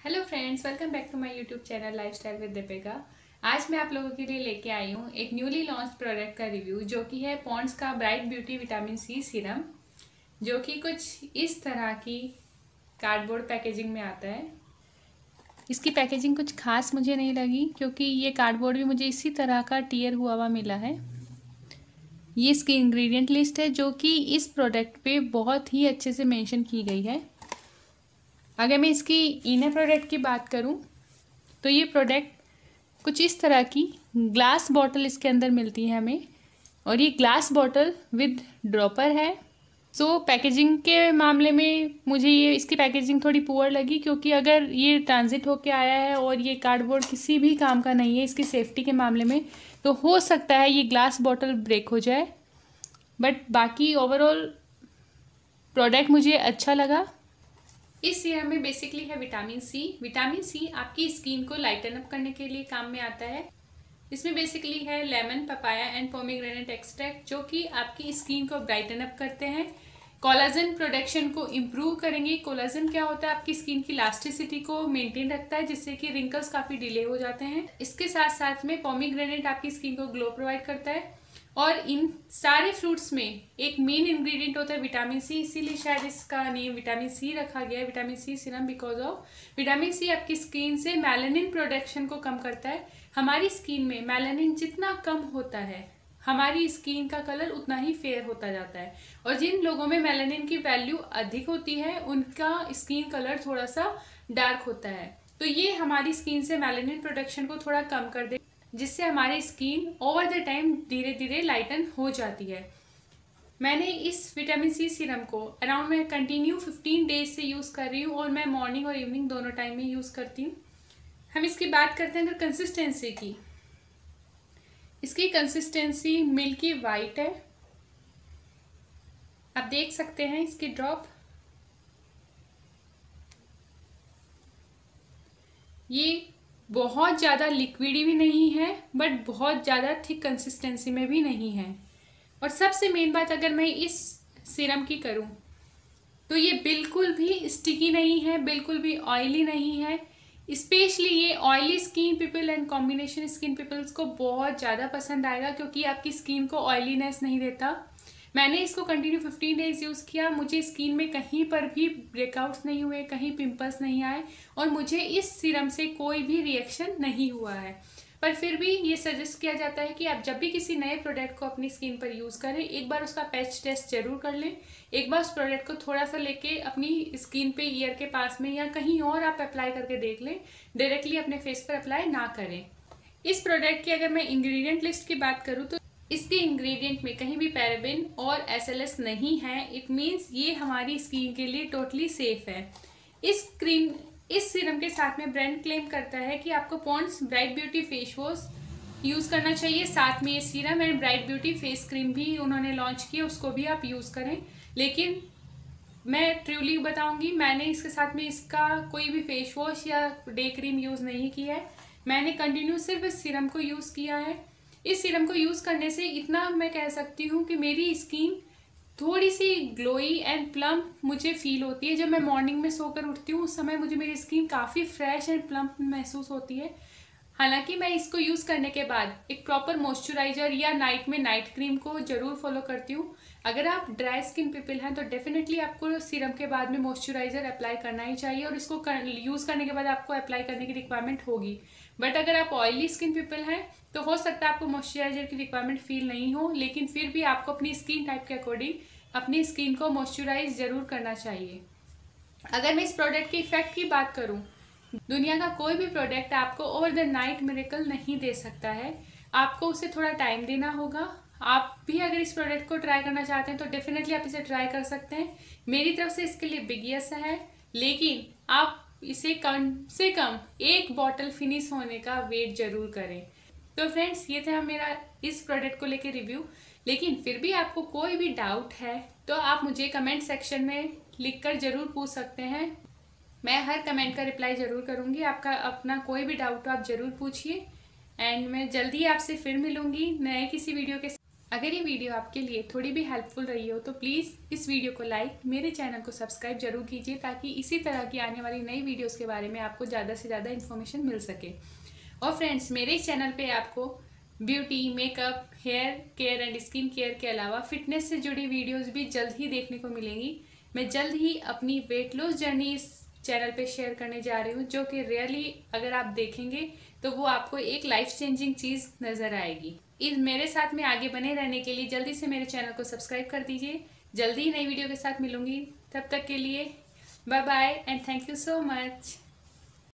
Hello friends, welcome back to my YouTube channel lifestyle with Deepika. आज मैं आप लोगों के लिए लेके आई हूँ एक न्यूली लॉन्च प्रोडक्ट का रिव्यू, जो कि है पॉन्ड्स का bright beauty vitamin C serum, जो कि कुछ इस तरह की कार्डबोर्ड पैकेजिंग में आता है। इसकी पैकेजिंग कुछ खास मुझे नहीं लगी, क्योंकि ये कार्डबोर्ड भी मुझे इसी तरह का टियर हुआ मिला है। ये इसकी इंग्रेडिएंट लिस्ट है, जो कि इस प्रोडक्ट पे बहुत ही अच्छे से मेंशन की गई है। अगर मैं इसकी इनर प्रोडक्ट की बात करूं, तो ये प्रोडक्ट कुछ इस तरह की ग्लास बॉटल इसके अंदर मिलती है हमें, और ये ग्लास बॉटल विद ड्रॉपर है। सो पैकेजिंग के मामले में मुझे ये इसकी पैकेजिंग थोड़ी पुअर लगी, क्योंकि अगर ये ट्रांजिट होके आया है और ये कार्डबोर्ड किसी भी काम का नहीं है इसकी सेफ्टी के मामले में, तो हो सकता है ये ग्लास बॉटल ब्रेक हो जाए। बट बाकी ओवरऑल प्रोडक्ट मुझे अच्छा लगा। इस सीरम में बेसिकली है विटामिन सी। विटामिन सी आपकी स्किन को लाइटन अप करने के लिए काम में आता है। इसमें बेसिकली है lemon, papaya and pomegranate extract, जो कि आपकी स्किन को ब्राइटन अप करते हैं, कोलाजन प्रोडक्शन को इम्प्रूव करेंगे। कोलाजन क्या होता है, आपकी स्किन की इलास्टिसिटी को मेंटेन रखता है, जिससे कि रिंकल्स काफ़ी डिले हो जाते हैं। इसके साथ साथ में पोमीग्रेनेट आपकी स्किन को ग्लो प्रोवाइड करता है। और इन सारे फ्रूट्स में एक मेन इंग्रेडिएंट होता है विटामिन सी, इसीलिए शायद इसका नेम विटामिन सी रखा गया है, vitamin C serum, because of vitamin C आपकी स्किन से मेलानिन प्रोडक्शन को कम करता है। हमारी स्किन में मेलानिन जितना कम होता है, हमारी स्किन का कलर उतना ही फेयर होता जाता है, और जिन लोगों में मेलानिन की वैल्यू अधिक होती है उनका स्किन कलर थोड़ा सा डार्क होता है। तो ये हमारी स्किन से मेलानिन प्रोडक्शन को थोड़ा कम कर दे, जिससे हमारी स्किन ओवर द टाइम धीरे धीरे लाइटन हो जाती है। मैंने इस विटामिन सी सीरम को अराउंड मैं कंटिन्यू 15 डेज से यूज़ कर रही हूँ, और मैं मॉर्निंग और इवनिंग दोनों टाइम में यूज़ करती हूँ। हम इसकी बात करते हैं अगर कंसिस्टेंसी की। इसकी कंसिस्टेंसी मिल्की वाइट है, आप देख सकते हैं इसकी ड्रॉप। ये बहुत ज़्यादा लिक्विडी भी नहीं है, बट बहुत ज़्यादा थिक कंसिस्टेंसी में भी नहीं है। और सबसे मेन बात अगर मैं इस सीरम की करूं, तो ये बिल्कुल भी स्टिकी नहीं है, बिल्कुल भी ऑयली नहीं है। स्पेशली ये oily skin people and combination skin peoples को बहुत ज़्यादा पसंद आएगा, क्योंकि आपकी स्किन को ऑयलीनेस नहीं देता। मैंने इसको कंटिन्यू 15 डेज यूज़ किया, मुझे स्किन में कहीं पर भी ब्रेकआउट्स नहीं हुए, कहीं पिंपल्स नहीं आए, और मुझे इस सीरम से कोई भी रिएक्शन नहीं हुआ है। पर फिर भी ये सजेस्ट किया जाता है कि आप जब भी किसी नए प्रोडक्ट को अपनी स्किन पर यूज़ करें, एक बार उसका पैच टेस्ट जरूर कर लें। एक बार उस प्रोडक्ट को थोड़ा सा लेके अपनी स्किन पे, ईयर के पास में या कहीं और आप अप्लाई करके देख लें, डायरेक्टली अपने फेस पर अप्लाई ना करें। इस प्रोडक्ट की अगर मैं इंग्रेडिएंट लिस्ट की बात करूँ, तो इसके इंग्रेडिएंट में कहीं भी पैराबेन और एसएलएस नहीं है। इट मीन्स ये हमारी स्किन के लिए टोटली सेफ है। इस सीरम के साथ में ब्रांड क्लेम करता है कि आपको Pond's bright beauty face wash use करना चाहिए, साथ में ये serum and bright beauty face cream भी उन्होंने लॉन्च की, उसको भी आप यूज़ करें। लेकिन मैं ट्रूली बताऊंगी, मैंने इसके साथ में इसका कोई भी फेस वॉश या डे क्रीम यूज़ नहीं किया है। मैंने कंटिन्यू सिर्फ इस सीरम को यूज़ किया है। इस सीरम को यूज़ करने से इतना मैं कह सकती हूँ कि मेरी स्किन थोड़ी सी ग्लोई एंड प्लम्प मुझे फील होती है। जब मैं मॉर्निंग में सोकर उठती हूँ, उस समय मुझे मेरी स्किन काफ़ी फ्रेश एंड प्लम्प महसूस होती है। हालांकि मैं इसको यूज़ करने के बाद एक प्रॉपर मॉइस्चराइजर या नाइट में नाइट क्रीम को ज़रूर फॉलो करती हूँ। अगर आप ड्राई स्किन पीपल हैं तो डेफिनेटली आपको सीरम के बाद में मॉइस्चराइजर अप्लाई करना ही चाहिए, और इसको यूज़ करने के बाद आपको अप्लाई करने की रिक्वायरमेंट होगी। बट अगर आप ऑयली स्किन पीपल हैं तो हो सकता है आपको मॉइस्चराइजर की रिक्वायरमेंट फील नहीं हो, लेकिन फिर भी आपको अपनी स्किन टाइप के अकॉर्डिंग अपनी स्किन को मॉइस्चराइज ज़रूर करना चाहिए। अगर मैं इस प्रोडक्ट के इफेक्ट की बात करूं, दुनिया का कोई भी प्रोडक्ट आपको ओवर द नाइट मिरेकल नहीं दे सकता है, आपको उसे थोड़ा टाइम देना होगा। आप भी अगर इस प्रोडक्ट को ट्राई करना चाहते हैं तो डेफिनेटली आप इसे ट्राई कर सकते हैं। मेरी तरफ से इसके लिए बिग यस है, लेकिन आप इसे कम से कम एक बॉटल फिनिश होने का वेट जरूर करें। तो फ्रेंड्स, ये था मेरा इस प्रोडक्ट को लेकर रिव्यू। लेकिन फिर भी आपको कोई भी डाउट है तो आप मुझे कमेंट सेक्शन में लिखकर ज़रूर पूछ सकते हैं। मैं हर कमेंट का रिप्लाई ज़रूर करूँगी। आपका अपना कोई भी डाउट हो आप ज़रूर पूछिए, एंड मैं जल्दी आपसे फिर मिलूँगी नए किसी वीडियो के साथ। अगर ये वीडियो आपके लिए थोड़ी भी हेल्पफुल रही हो तो प्लीज़ इस वीडियो को लाइक, मेरे चैनल को सब्सक्राइब जरूर कीजिए ताकि इसी तरह की आने वाली नई वीडियोस के बारे में आपको ज़्यादा से ज़्यादा इन्फॉर्मेशन मिल सके। और फ्रेंड्स, मेरे इस चैनल पे आपको beauty, makeup, hair care and skin care के अलावा फिटनेस से जुड़ी वीडियोज़ भी जल्द ही देखने को मिलेंगी। मैं जल्द ही अपनी वेट लॉस जर्नी इस चैनल पे शेयर करने जा रही हूँ, जो कि रियली अगर आप देखेंगे तो वो आपको एक लाइफ चेंजिंग चीज़ नज़र आएगी। इस मेरे साथ में आगे बने रहने के लिए जल्दी से मेरे चैनल को सब्सक्राइब कर दीजिए। जल्दी ही नई वीडियो के साथ मिलूंगी, तब तक के लिए bye bye and thank you so much.